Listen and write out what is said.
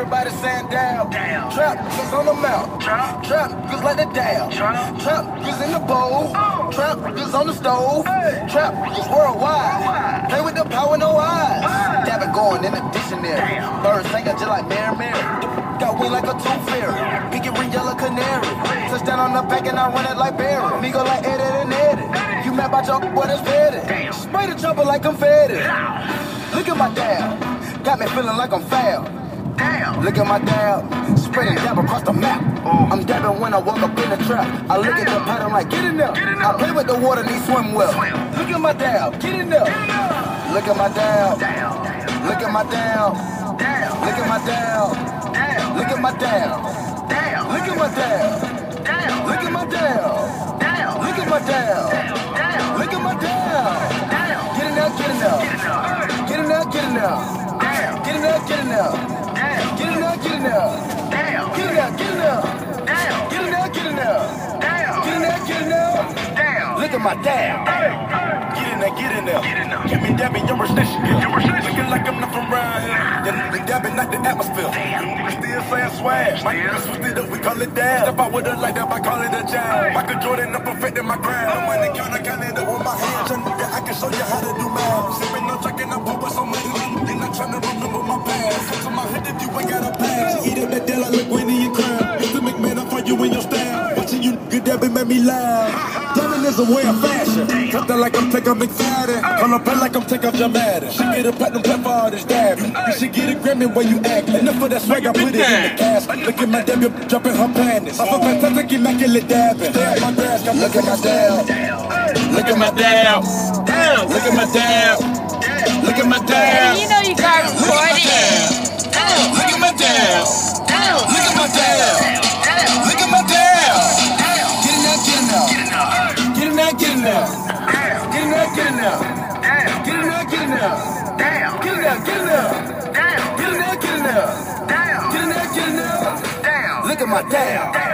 Everybody saying down. Trap niggas on the mount. Trap niggas like the down. Trap niggas in the bowl. Trap niggas on the stove. Trap niggas worldwide. Play with the power, no eyes. Dabbing going in the dictionary. Birds singing just like Mary Mary. Got wing like a tooth fairy. Pinky ring yellow canary. Touchdown on the back and I run it like Barry. Me go like Eddie and Eddie. You mad about your boy that's petty. Spray the chopper like confetti. Look at my dab. Got me feeling like I'm foul. Look at my dab. Spreading dab across the map. I'm dabbing when I walk up in the trap. I look at the pattern like get in there. I play with the water, need swim well. Look at my dab. Get in there. Look at my dab. Look at my dab. Look at my dab. Look at my dab. Look at my dab. Look at my dab. Look at my dab. Look at my dab. Get in there, get in there. Get in there, get in there. Get in there, get in there. Get in there, get in there. Get in there, get in there. Get in there, get in there. Get in there, get in there. Look at my dab. Get in there, get in there. Get me dabbing your recession. Looking like I'm not from around here. They dabbing like the atmosphere. Still saying swag. My niggas switched it up, we call it dab. Step out with a light up, I call it a jab. Michael Jordan, I'm perfecting my craft. I'm when they count, I count it up with my hands. I can show you how to do math. Sipping on drinking, I'm pouring so much. And I'm trying to remember my past. To my head if you ain't got a pass. Eat up that deal, I look Winnie and crab. Mr. McMahon, for you and your style. Watching you good dabbing made me laugh. Dabbing is a way of fashion. Something like I'm taking McFadden. Call up play like I'm taking Jamada. She get a platinum play for all this dabbing. You should get a Grammy when you act. Enough of that swag, I put it in the cash. Look at my dab, dropping her panties. Off a fantastic, immaculate dabbing. Stay my grass, come look at my dab. Look at my dab. Look at my dab. Look at my dab. You know you got recording. Look at my dab. Look at my dab. Look at my dab. Get in there, get in there. Get in there, get in there. Get in there, get in there. Get in there, get in there. Get in there, get in there. Get in there, get in there. Get in there, get in there. Look at my dab.